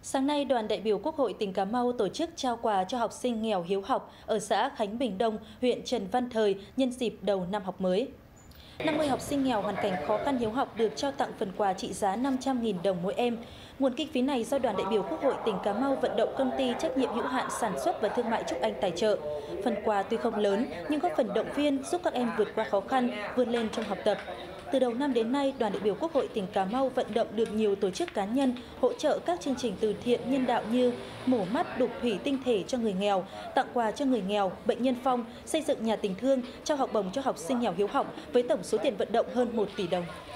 Sáng nay, đoàn đại biểu Quốc hội tỉnh Cà Mau tổ chức trao quà cho học sinh nghèo hiếu học ở xã Khánh Bình Đông, huyện Trần Văn Thời nhân dịp đầu năm học mới. 50 học sinh nghèo hoàn cảnh khó khăn hiếu học được trao tặng phần quà trị giá 500.000 đồng mỗi em. Nguồn kinh phí này do đoàn đại biểu Quốc hội tỉnh Cà Mau vận động công ty trách nhiệm hữu hạn sản xuất và thương mại Trúc Anh tài trợ. Phần quà tuy không lớn nhưng góp phần động viên giúp các em vượt qua khó khăn, vươn lên trong học tập. Từ đầu năm đến nay, đoàn đại biểu Quốc hội tỉnh Cà Mau vận động được nhiều tổ chức cá nhân hỗ trợ các chương trình từ thiện nhân đạo như mổ mắt, đục thủy tinh thể cho người nghèo, tặng quà cho người nghèo, bệnh nhân phong, xây dựng nhà tình thương, trao học bổng cho học sinh nghèo hiếu học với tổng số tiền vận động hơn 1 tỷ đồng.